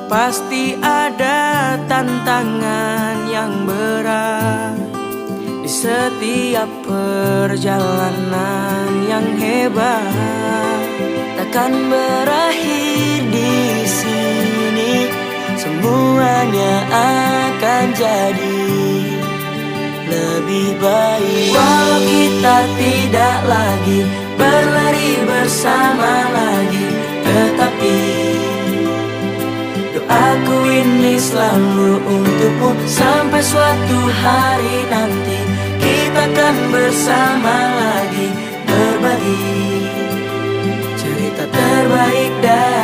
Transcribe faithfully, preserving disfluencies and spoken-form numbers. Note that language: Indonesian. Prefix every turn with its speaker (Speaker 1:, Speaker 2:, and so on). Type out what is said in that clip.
Speaker 1: Pasti ada tantangan yang berat di setiap perjalanan yang hebat. Takkan berakhir di sini, semuanya akan jadi lebih baik. Walau kita tidak lagi berlari bersama lagi, tetapi doaku ini selalu untukmu. Sampai suatu hari nanti kita akan bersama lagi, berbagi cerita terbaik dari